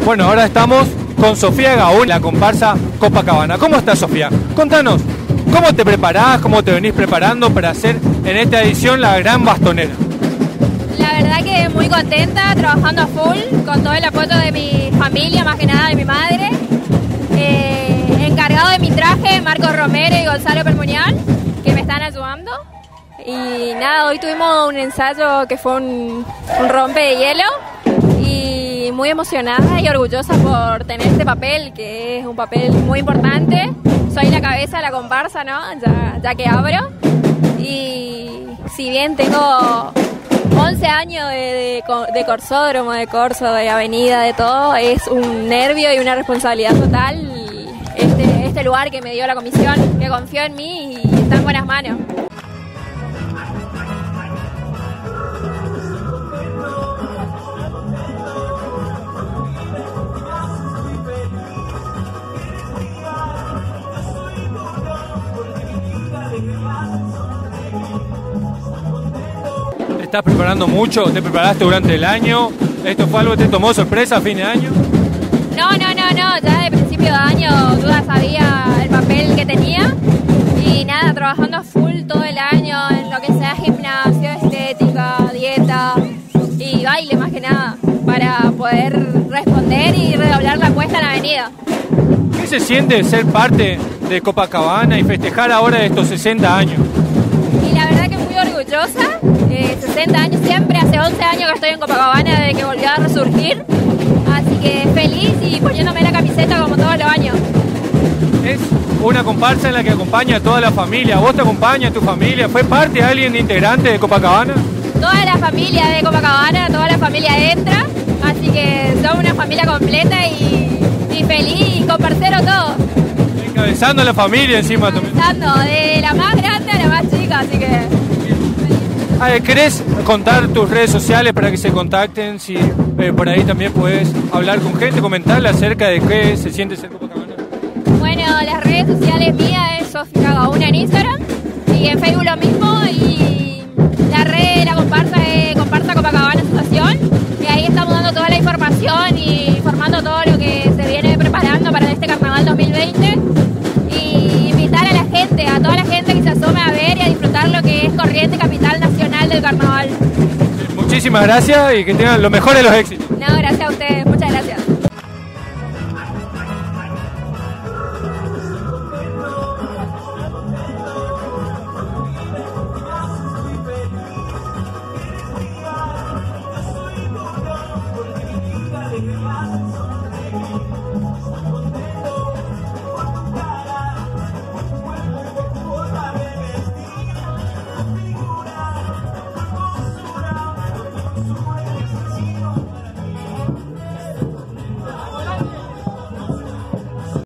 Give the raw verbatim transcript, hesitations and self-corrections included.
Bueno, ahora estamos con Sofía Gaún, la comparsa Copacabana. ¿Cómo estás, Sofía? Contanos, ¿cómo te preparás, cómo te venís preparando para hacer en esta edición la Gran Bastonera? La verdad que muy contenta, trabajando a full, con todo el apoyo de mi familia, más que nada de mi madre. Eh, encargado de mi traje, Marcos Romero y Gonzalo Permuñal, que me están ayudando. Y nada, hoy tuvimos un ensayo que fue un, un rompe de hielo y muy emocionada y orgullosa por tener este papel, que es un papel muy importante. Soy la cabeza de la comparsa, ¿no? Ya, ya que abro. Y si bien tengo once años de, de, de corsódromo, de corso, de avenida, de todo, es un nervio y una responsabilidad total este, este lugar que me dio la comisión, que confió en mí y está en buenas manos. ¿Te estás preparando mucho? ¿Te preparaste durante el año? ¿Esto fue algo que te tomó sorpresa a fin de año? No, no, no, no, ya de principio de año yo ya sabía el papel que tenía y nada, trabajando a full todo el año en lo que sea gimnasio, estética, dieta y baile más que nada, para poder responder y redoblar la apuesta en la avenida. ¿Qué se siente ser parte de Copacabana y festejar ahora estos sesenta años? Y la verdad que muy orgullosa, eh, sesenta años siempre, hace once años que estoy en Copacabana desde que volvió a resurgir, así que feliz y poniéndome la camiseta como todos los años. Es una comparsa en la que acompaña a toda la familia. ¿Vos te acompañas, tu familia? ¿Fue parte de alguien integrante de Copacabana? Toda la familia de Copacabana, toda la familia entra, así que somos una familia completa y, y feliz y comparsero todo. Encabezando a la familia encima también. Encabezando, de la más grande a la más chica, así que... Ah, ¿querés contar tus redes sociales para que se contacten? Si eh, por ahí también puedes hablar con gente, comentarle acerca de qué se siente ser Copacabana. Bueno, las redes sociales mías es Sofía Gaún en Instagram y en Facebook lo mismo, y la red de la comparsa es Comparsa Copacabana Asociación, y ahí estamos dando toda la información y informando todo lo que se viene preparando para este Carnaval dos mil veinte, y invitar a la gente, a toda la gente que se asome a ver y a disfrutar lo que es Corrientes, capital nacional del Carnaval. Muchísimas gracias y que tengan lo mejor de los éxitos. No, gracias a